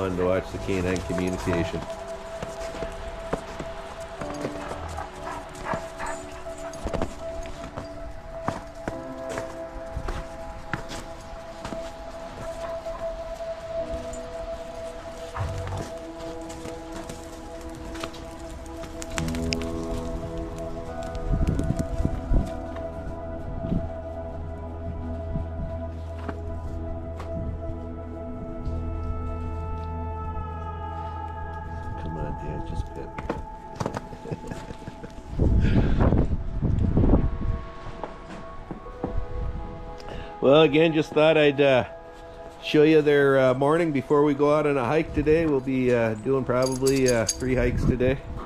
fun to watch the canine communication. Come on, Dad, just pet me. Well, again, just thought I'd show you their morning before we go out on a hike today. We'll be doing probably 3 hikes today.